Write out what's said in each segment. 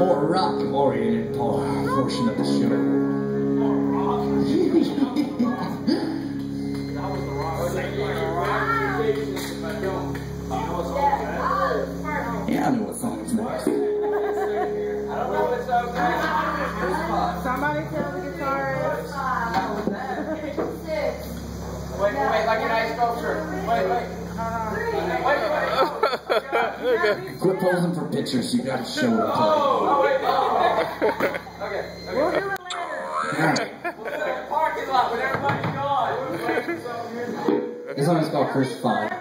more rock-oriented portion of the show. Yeah, I know what song's next. Somebody tell the guitarist. Wait, like an ice sculpture. Wait. Quit posing for pictures, you gotta show the play. Okay. We'll do it later. We'll set a parking lot with everybody gone. This one is called Chris 5.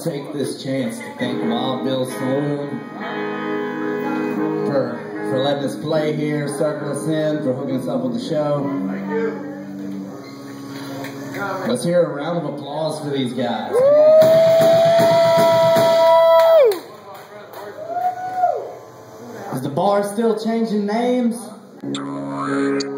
take this chance to thank Wild Bill's Saloon for letting us play here, circling us in, for hooking us up with the show. Let's hear a round of applause for these guys. Is the bar still changing names?